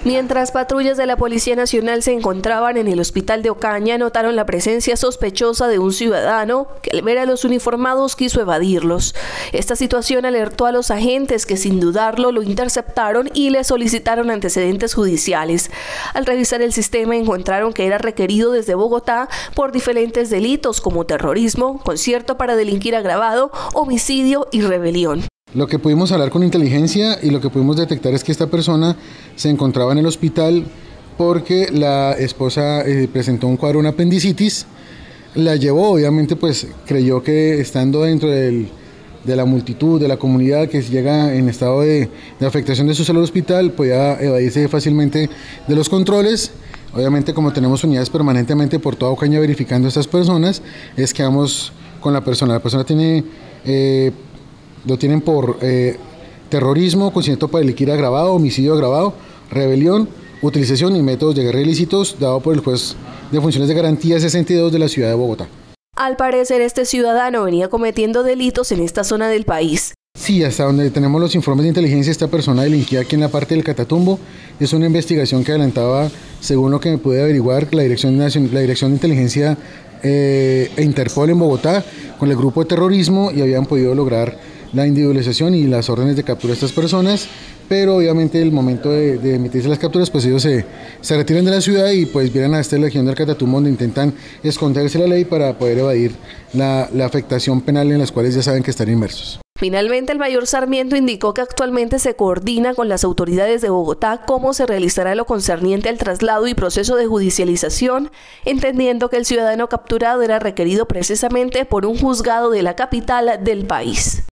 Mientras patrullas de la Policía Nacional se encontraban en el hospital de Ocaña, notaron la presencia sospechosa de un ciudadano que al ver a los uniformados quiso evadirlos. Esta situación alertó a los agentes que sin dudarlo lo interceptaron y le solicitaron antecedentes judiciales. Al revisar el sistema encontraron que era requerido desde Bogotá por diferentes delitos como terrorismo, concierto para delinquir agravado, homicidio y rebelión. Lo que pudimos hablar con inteligencia y lo que pudimos detectar es que esta persona se encontraba en el hospital porque la esposa presentó un cuadro de una apendicitis. La llevó, obviamente pues creyó que estando dentro de la multitud, de la comunidad que llega en estado de afectación de su salud hospital, podía evadirse fácilmente de los controles. Obviamente, como tenemos unidades permanentemente por toda Ocaña verificando a estas personas, es que vamos con la persona. La persona lo tienen por terrorismo, concierto para delinquir agravado, homicidio agravado, rebelión, utilización y métodos de guerra ilícitos dado por el juez de funciones de garantía 62 de la ciudad de Bogotá. Al parecer, este ciudadano venía cometiendo delitos en esta zona del país. Sí, hasta donde tenemos los informes de inteligencia, esta persona delinquía aquí en la parte del Catatumbo. Es una investigación que adelantaba, según lo que me pude averiguar, la Dirección de Inteligencia e Interpol en Bogotá con el grupo de terrorismo, y habían podido lograr la individualización y las órdenes de captura de estas personas, pero obviamente el momento de emitirse las capturas, pues ellos se retiran de la ciudad y pues vienen a esta región del Catatumbo donde intentan esconderse la ley para poder evadir la afectación penal en las cuales ya saben que están inmersos. Finalmente, el mayor Sarmiento indicó que actualmente se coordina con las autoridades de Bogotá cómo se realizará lo concerniente al traslado y proceso de judicialización, entendiendo que el ciudadano capturado era requerido precisamente por un juzgado de la capital del país.